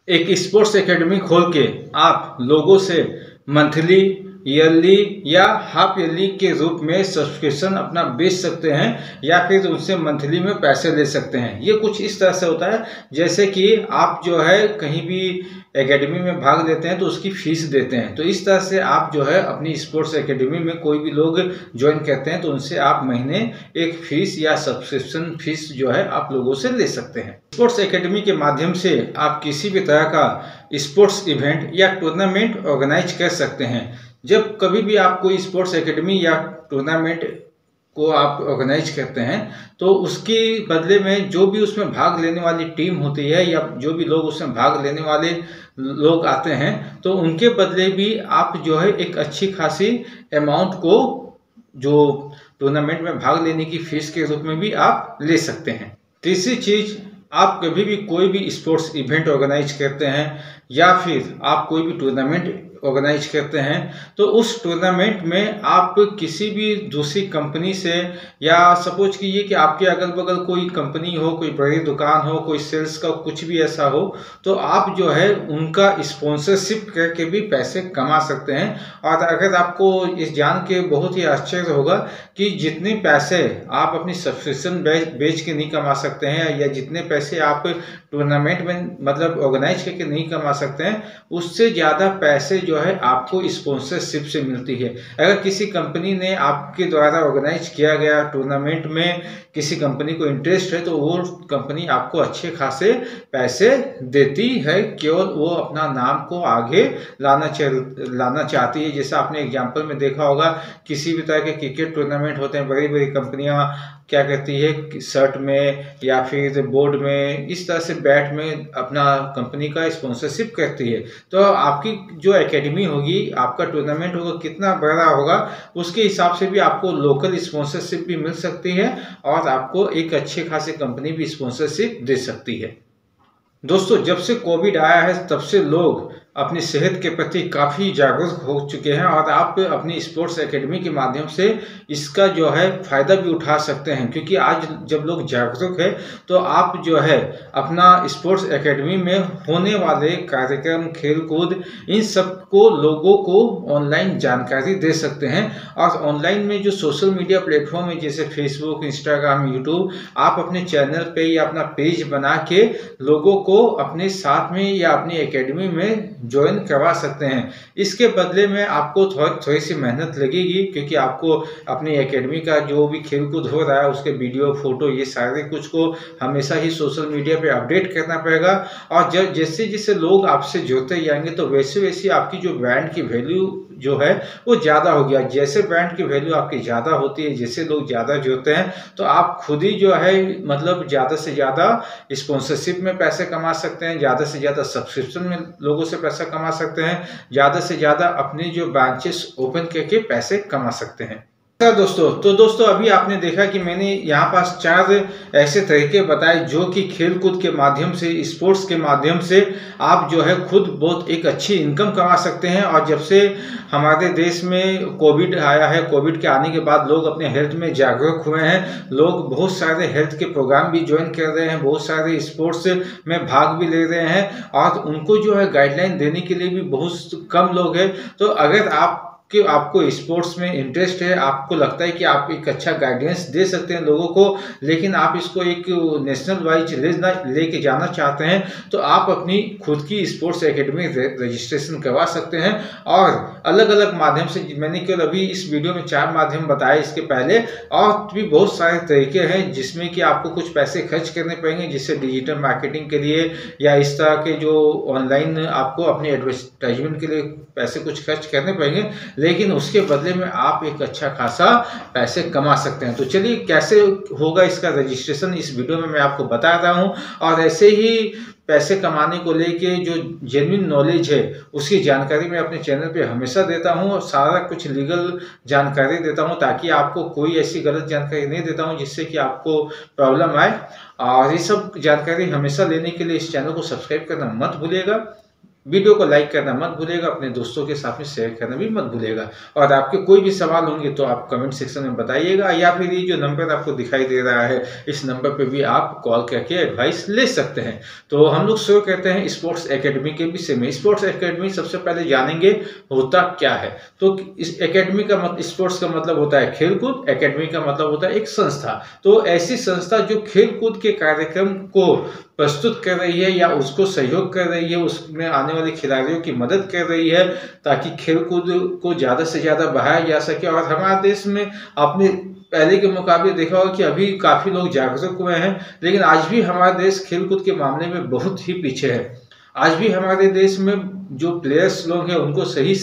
एक sports academy खोल के आप लोगों से मंथली, ईयरली या हाफ ईयरली के रूप में सब्सक्रिप्शन अपना बेच सकते हैं या फिर उनसे मंथली में पैसे ले सकते हैं। ये कुछ इस तरह से होता है जैसे कि आप जो है कहीं भी एकेडमी में भाग लेते हैं तो उसकी फीस देते हैं। तो इस तरह से आप जो है अपनी स्पोर्ट्स एकेडमी में कोई भी लोग ज्वाइन करते हैं तो उनसे आप महीने एक फीस या सब्सक्रिप्शन फीस जो है आप लोगों से ले सकते हैं। स्पोर्ट्स एकेडमी के माध्यम से आप किसी भी तरह का स्पोर्ट्स इवेंट या टूर्नामेंट ऑर्गेनाइज कर सकते हैं। जब कभी भी आप कोई स्पोर्ट्स एकेडमी या टूर्नामेंट को आप ऑर्गेनाइज करते हैं तो उसके बदले में जो भी उसमें भाग लेने वाली टीम होती है या जो भी लोग उसमें भाग लेने वाले लोग आते हैं तो उनके बदले भी आप जो है एक अच्छी खासी अमाउंट को जो टूर्नामेंट में भाग लेने की फीस के रूप में भी आप ले सकते हैं। तीसरी चीज, आप कभी भी कोई भी स्पोर्ट्स इवेंट ऑर्गेनाइज करते हैं या फिर आप कोई भी टूर्नामेंट ऑर्गेनाइज करते हैं तो उस टूर्नामेंट में आप किसी भी दूसरी कंपनी से या सपोज कीजिए कि आपके अगल बगल कोई कंपनी हो, कोई बड़ी दुकान हो, कोई सेल्स का कुछ भी ऐसा हो तो आप जो है उनका स्पॉन्सरशिप करके भी पैसे कमा सकते हैं। और अगर आपको इस जान के बहुत ही आश्चर्य होगा कि जितने पैसे आप अपनी सब्सक्रिप्शन बेच के नहीं कमा सकते हैं या जितने पैसे आप टूर्नामेंट में मतलब ऑर्गेनाइज करके नहीं कमा सकते हैं उससे ज़्यादा पैसे जो है आपको स्पॉन्सरशिप से मिलती है। अगर किसी कंपनी ने आपके द्वारा ऑर्गेनाइज किया गया टूर्नामेंट में किसी कंपनी को इंटरेस्ट है तो वो कंपनी आपको अच्छे खासे पैसे देती है, केवल वो अपना नाम को आगे लाना चाहती है। जैसा आपने एग्जाम्पल में देखा होगा किसी भी तरह के क्रिकेट टूर्नामेंट होते हैं, बड़ी बड़ी कंपनियां क्या करती है शर्ट में या फिर बोर्ड में इस तरह से बैट में अपना कंपनी का स्पॉन्सरशिप करती है। तो आपकी जो एकेडमी होगी, आपका टूर्नामेंट होगा, कितना बड़ा होगा उसके हिसाब से भी आपको लोकल स्पॉन्सरशिप भी मिल सकती है और आपको एक अच्छे खासे कंपनी भी स्पॉन्सरशिप दे सकती है। दोस्तों, जब से कोविड आया है तब से लोग अपनी सेहत के प्रति काफ़ी जागरूक हो चुके हैं और आप अपनी स्पोर्ट्स एकेडमी के माध्यम से इसका जो है फ़ायदा भी उठा सकते हैं। क्योंकि आज जब लोग जागरूक हैं तो आप जो है अपना स्पोर्ट्स एकेडमी में होने वाले कार्यक्रम, खेल कूद, इन सब को लोगों को ऑनलाइन जानकारी दे सकते हैं। और ऑनलाइन में जो सोशल मीडिया प्लेटफॉर्म है जैसे फेसबुक, इंस्टाग्राम, यूट्यूब, आप अपने चैनल पे या अपना पेज बना के लोगों को अपने साथ में या अपनी एकेडमी में ज्वाइन करवा सकते हैं। इसके बदले में आपको थोड़ी सी मेहनत लगेगी क्योंकि आपको अपनी एकेडमी का जो भी खेल कूद हो रहा है उसके वीडियो, फोटो, ये सारे कुछ को हमेशा ही सोशल मीडिया पे अपडेट करना पड़ेगा। और जब जैसे जैसे लोग आपसे जुड़ते जाएंगे तो वैसे वैसे आपकी जो ब्रांड की वैल्यू जो है वो ज़्यादा हो गया। जैसे ब्रांड की वैल्यू आपकी ज़्यादा होती है, जैसे लोग ज़्यादा जुड़ते हैं तो आप खुद ही जो है मतलब ज़्यादा से ज़्यादा स्पॉन्सरशिप में पैसे कमा सकते हैं, ज़्यादा से ज़्यादा सब्सक्रिप्शन में लोगों से पैसा कमा सकते हैं, ज़्यादा से ज़्यादा अपनी जो ब्रांचेस ओपन करके पैसे कमा सकते हैं। दोस्तों अभी आपने देखा कि मैंने यहाँ पास 4 ऐसे तरीके बताए जो कि खेल कूद के माध्यम से, स्पोर्ट्स के माध्यम से आप जो है खुद बहुत एक अच्छी इनकम कमा सकते हैं। और जब से हमारे देश में कोविड आया है, कोविड के आने के बाद लोग अपने हेल्थ में जागरूक हुए हैं, लोग बहुत सारे हेल्थ के प्रोग्राम भी ज्वाइन कर रहे हैं, बहुत सारे स्पोर्ट्स में भाग भी ले रहे हैं और उनको जो है गाइडलाइन देने के लिए भी बहुत कम लोग हैं। तो अगर आपको स्पोर्ट्स में इंटरेस्ट है, आपको लगता है कि आप एक अच्छा गाइडेंस दे सकते हैं लोगों को, लेकिन आप इसको एक नेशनल वाइज लेके जाना चाहते हैं तो आप अपनी खुद की स्पोर्ट्स एकेडमी रजिस्ट्रेशन करवा सकते हैं। और अलग अलग माध्यम से, मैंने केवल अभी इस वीडियो में 4 माध्यम बताए, इसके पहले और भी बहुत सारे तरीके हैं जिसमें कि आपको कुछ पैसे खर्च करने पड़ेंगे, जिससे डिजिटल मार्केटिंग के लिए या इस तरह के जो ऑनलाइन आपको अपने एडवर्टाइजमेंट के लिए पैसे कुछ खर्च करने पड़ेंगे, लेकिन उसके बदले में आप एक अच्छा खासा पैसे कमा सकते हैं। तो चलिए कैसे होगा इसका रजिस्ट्रेशन, इस वीडियो में मैं आपको बता रहा हूं। और ऐसे ही पैसे कमाने को लेके जो जेन्युइन नॉलेज है उसकी जानकारी मैं अपने चैनल पे हमेशा देता हूं और सारा कुछ लीगल जानकारी देता हूं ताकि आपको कोई ऐसी गलत जानकारी नहीं देता हूं जिससे कि आपको प्रॉब्लम आए। और ये सब जानकारी हमेशा लेने के लिए इस चैनल को सब्सक्राइब करना मत भूलिएगा। वीडियो को लाइक करना मत भूलिएगा, अपने दोस्तों के साथ में शेयर करना भी मत भूलिएगा। और आपके कोई भी सवाल होंगे तो आप कमेंट सेक्शन में बताइएगा, या फिर ये जो नंबर आपको दिखाई दे रहा है इस नंबर पे भी आप कॉल करके एडवाइस ले सकते हैं। तो हम लोग शुरू करते हैं स्पोर्ट्स एकेडमी के विषय में। स्पोर्ट्स एकेडमी सबसे पहले जानेंगे होता क्या है। तो इस एकेडमी का मतलब, स्पोर्ट्स का मतलब होता है खेलकूद, एकेडमी का मतलब होता है एक संस्था। तो ऐसी संस्था जो खेलकूद के कार्यक्रम को प्रस्तुत कर रही है या उसको सहयोग कर रही है, उसमें आने वाले खिलाड़ियों की मदद कर रही है ताकि खेलकूद को ज़्यादा से ज़्यादा बढ़ाया जा सके। और हमारे देश में आपने पहले के मुकाबले देखा होगा कि अभी काफ़ी लोग जागरूक हुए हैं, लेकिन आज भी हमारा देश खेलकूद के मामले में बहुत ही पीछे है। आज भी हमारे देश में जो प्लेयर्स लोग हैं उनको सही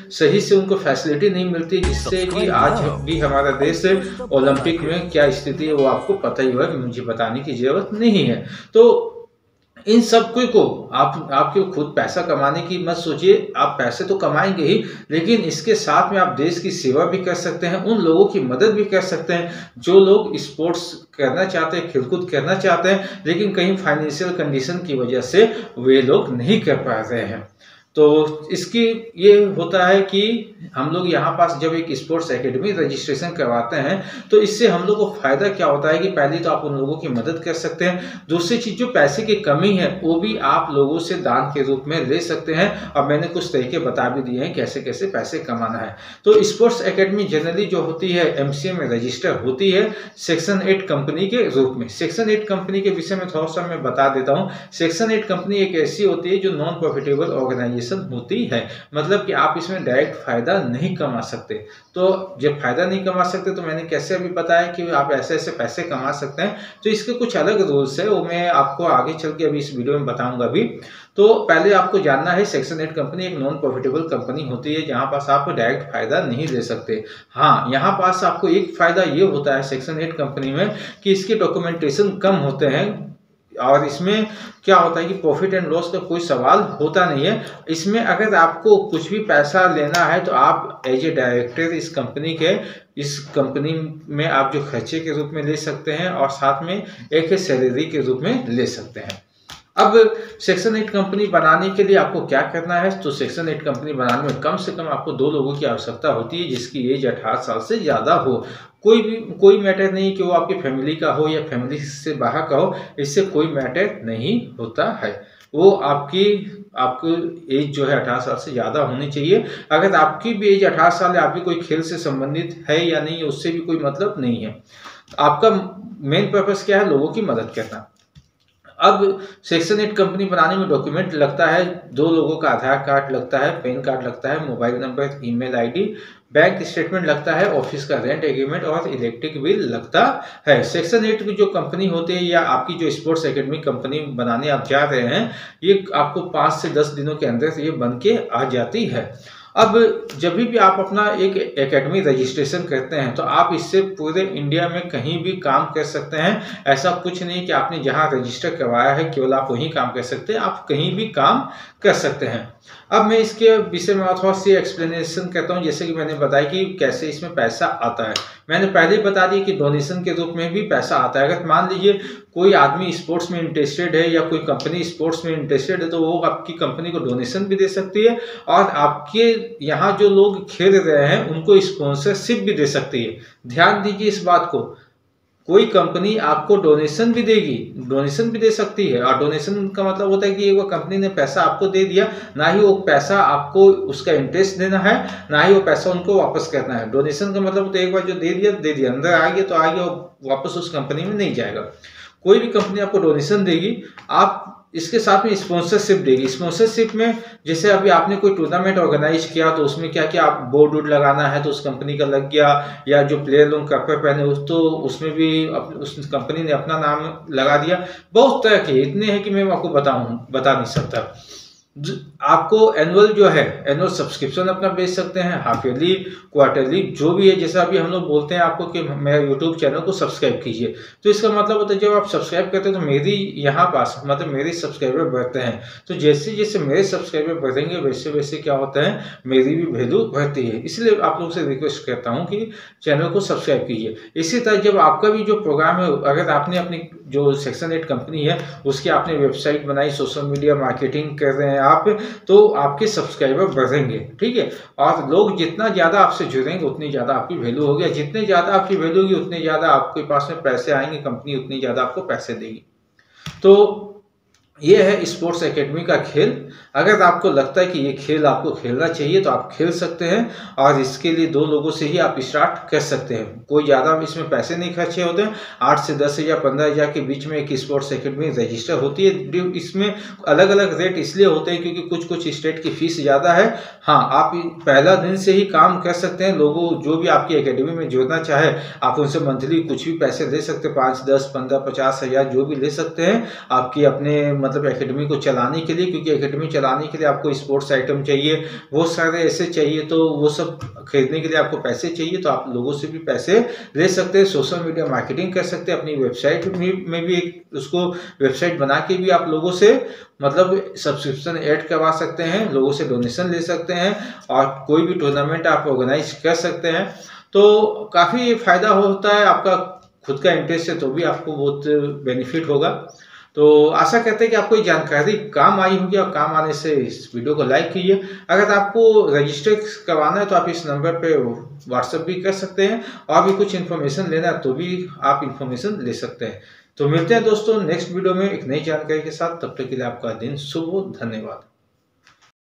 से उनको फैसिलिटी नहीं मिलती, जिससे कि आज भी हमारा देश ओलंपिक में क्या स्थिति है वो आपको पता ही होगा कि मुझे बताने की जरूरत नहीं है। तो इन सब को आपके खुद पैसा कमाने की मत सोचिए, आप पैसे तो कमाएंगे ही, लेकिन इसके साथ में आप देश की सेवा भी कर सकते हैं, उन लोगों की मदद भी कर सकते हैं जो लोग स्पोर्ट्स करना चाहते हैं, खेलकूद करना चाहते हैं, लेकिन कहीं फाइनेंशियल कंडीशन की वजह से वे लोग नहीं कर पा रहे हैं। तो इसकी ये होता है कि हम लोग यहाँ पास जब एक स्पोर्ट्स एकेडमी रजिस्ट्रेशन करवाते हैं तो इससे हम लोग को फायदा क्या होता है कि पहले तो आप उन लोगों की मदद कर सकते हैं, दूसरी चीज जो पैसे की कमी है वो भी आप लोगों से दान के रूप में ले सकते हैं। और मैंने कुछ तरीके बता भी दिए हैं कैसे कैसे पैसे कमाना है। तो स्पोर्ट्स एकेडमी जनरली जो होती है एमसीए में रजिस्टर होती है सेक्शन 8 कंपनी के रूप में। सेक्शन 8 कंपनी के विषय में थोड़ा सा मैं बता देता हूँ। सेक्शन 8 कंपनी एक ऐसी होती है जो नॉन प्रॉफिटेबल ऑर्गेनाइजेशन होती है, मतलब कि आप इसमें डायरेक्ट फायदा नहीं कमा सकते। तो जब फायदा नहीं कमा सकते तो मैंने कैसे अभी बताया कि आप ऐसे ऐसे पैसे कमा सकते हैं, तो इसके कुछ अलग रूल्स है, वो मैं आपको आगे चल के अभी इस वीडियो में बताऊंगा भी। तो पहले आपको जानना है सेक्शन 8 कंपनी एक नॉन प्रॉफिटेबल कंपनी होती है जहां पास आप डायरेक्ट फायदा नहीं ले सकते। हाँ, यहाँ पास आपको एक फायदा ये होता है सेक्शन 8 कंपनी में कि इसके डॉक्यूमेंटेशन कम होते हैं, और इसमें क्या होता है कि प्रॉफिट एंड लॉस का कोई सवाल होता नहीं है। इसमें अगर आपको कुछ भी पैसा लेना है तो आप एज ए डायरेक्टर इस कंपनी में आप जो खर्चे के रूप में ले सकते हैं और साथ में एक सैलरी के रूप में ले सकते हैं। अब सेक्शन 8 कंपनी बनाने के लिए आपको क्या करना है, तो सेक्शन 8 कंपनी बनाने में कम से कम आपको 2 लोगों की आवश्यकता होती है जिसकी एज 18 साल से ज़्यादा हो। कोई मैटर नहीं कि वो आपकी फैमिली का हो या फैमिली से बाहर का हो, इससे कोई मैटर नहीं होता है। वो आपकी एज जो है 18 साल से ज़्यादा होनी चाहिए। अगर आपकी भी एज 18 साल है, आप भी कोई खेल से संबंधित है या नहीं, उससे भी कोई मतलब नहीं है। आपका मेन पर्पस क्या है, लोगों की मदद करना। अब सेक्शन 8 कंपनी बनाने में डॉक्यूमेंट लगता है, 2 लोगों का आधार कार्ड लगता है, पैन कार्ड लगता है, mobile number, email ID, bank statement लगता है, ऑफिस का रेंट एग्रीमेंट और इलेक्ट्रिक बिल लगता है। सेक्शन 8 की जो कंपनी होती है या आपकी जो स्पोर्ट्स एकेडमी कंपनी बनाने आप जा रहे हैं, ये आपको 5 से 10 दिनों के अंदर ये बन के आ जाती है। अब जब भी आप अपना एक एकेडमी रजिस्ट्रेशन करते हैं तो आप इससे पूरे इंडिया में कहीं भी काम कर सकते हैं। ऐसा कुछ नहीं कि आपने जहां रजिस्टर करवाया है केवल आप वहीं काम कर सकते हैं, आप कहीं भी काम कर सकते हैं। अब मैं इसके विषय में थोड़ा सी एक्सप्लेनेशन करता हूँ, जैसे कि मैंने बताया कि कैसे इसमें पैसा आता है। मैंने पहले ही बता दी कि डोनेशन के रूप में भी पैसा आता है। अगर मान लीजिए कोई आदमी स्पोर्ट्स में इंटरेस्टेड है या कोई कंपनी स्पोर्ट्स में इंटरेस्टेड है तो वो आपकी कंपनी को डोनेशन भी दे सकती है और आपके यहाँ जो लोग खेल रहे हैं उनको स्पॉन्सरशिप भी दे सकती है। ध्यान दीजिए इस बात को, कोई कंपनी आपको डोनेशन भी देगी, डोनेशन भी दे सकती है। और डोनेशन का मतलब होता है कि वो कंपनी ने पैसा आपको दे दिया, ना ही वो पैसा आपको उसका इंटरेस्ट देना है, ना ही वो पैसा उनको वापस करना है। डोनेशन का मतलब तो एक बार जो दे दिया, अंदर आ गया तो आ गया, वापस उस कंपनी में नहीं जाएगा। कोई भी कंपनी आपको डोनेशन देगी, आप इसके साथ में स्पॉन्सरशिप देगी। स्पॉन्सरशिप में जैसे अभी आपने कोई टूर्नामेंट ऑर्गेनाइज किया तो उसमें क्या क्या आप बोर्ड वोर्ड लगाना है तो उस कंपनी का लग गया, या जो प्लेयर लोग कपड़े पहने तो उसमें भी उस कंपनी ने अपना नाम लगा दिया। बहुत तरह के इतने हैं कि मैं आपको बता नहीं सकता। आपको एनुअल जो है एनुअल सब्सक्रिप्शन अपना बेच सकते हैं, हाफ ईयरली, क्वार्टरली, जो भी है। जैसा अभी हम लोग बोलते हैं आपको कि मेरे यूट्यूब चैनल को सब्सक्राइब कीजिए, तो इसका मतलब होता है जब आप सब्सक्राइब करते हैं तो मेरी यहाँ पास मतलब मेरे सब्सक्राइबर बढ़ते हैं। तो जैसे जैसे मेरे सब्सक्राइबर बढ़ेंगे वैसे वैसे क्या होता है, मेरी भी वैल्यू बढ़ती है। इसलिए आप लोगों से रिक्वेस्ट करता हूँ कि चैनल को सब्सक्राइब कीजिए। इसी तरह जब आपका भी जो प्रोग्राम है, अगर आपने अपनी जो सेक्शन 8 कंपनी है उसकी आपने वेबसाइट बनाई, सोशल मीडिया मार्केटिंग कर रहे हैं आप, तो आपके सब्सक्राइबर बढ़ेंगे, ठीक है। और लोग जितना ज़्यादा आपसे जुड़ेंगे उतनी ज़्यादा आपकी वैल्यू होगी, जितनी ज़्यादा आपकी वैल्यू होगी उतनी ज़्यादा आपके पास में पैसे आएंगे, कंपनी उतनी ज़्यादा आपको पैसे देगी। तो ये है स्पोर्ट्स एकेडमी का खेल। अगर आपको लगता है कि ये खेल आपको खेलना चाहिए तो आप खेल सकते हैं, और इसके लिए 2 लोगों से ही आप स्टार्ट कर सकते हैं। कोई ज़्यादा इसमें पैसे नहीं खर्चे होते हैं। 8 से 10 या 15 हज़ार के बीच में एक स्पोर्ट्स एकेडमी रजिस्टर होती है। इसमें अलग अलग रेट इसलिए होते हैं क्योंकि कुछ स्टेट की फीस ज़्यादा है। हाँ, आप पहला दिन से ही काम कर सकते हैं। लोगों जो भी आपकी एकेडमी में जुड़ना चाहे आप उनसे मंथली कुछ भी पैसे दे सकते हैं, 5, 10, 15, 50 हज़ार जो भी ले सकते हैं आपकी अपने मतलब एकेडमी को चलाने के लिए। क्योंकि एकेडमी चलाने के लिए आपको स्पोर्ट्स आइटम चाहिए, बहुत सारे ऐसे चाहिए, तो वो सब खरीदने के लिए आपको पैसे चाहिए। तो आप लोगों से भी पैसे ले सकते हैं, सोशल मीडिया मार्केटिंग कर सकते हैं, अपनी वेबसाइट में भी उसको वेबसाइट बना के भी आप लोगों से मतलब सब्सक्रिप्शन ऐड करवा सकते हैं, लोगों से डोनेशन ले सकते हैं, और कोई भी टूर्नामेंट आप ऑर्गेनाइज कर सकते हैं। तो काफ़ी फायदा होता है। आपका खुद का इंटरेस्ट है तो भी आपको बहुत बेनिफिट होगा। तो आशा करते हैं कि आपको ये जानकारी काम आई होगी, और काम आने से इस वीडियो को लाइक कीजिए। अगर आपको रजिस्टर करवाना है तो आप इस नंबर पे व्हाट्सएप भी कर सकते हैं, और भी कुछ इन्फॉर्मेशन लेना है तो भी आप इन्फॉर्मेशन ले सकते हैं। तो मिलते हैं दोस्तों नेक्स्ट वीडियो में एक नई जानकारी के साथ। तब तक के लिए आपका दिन शुभ हो। धन्यवाद।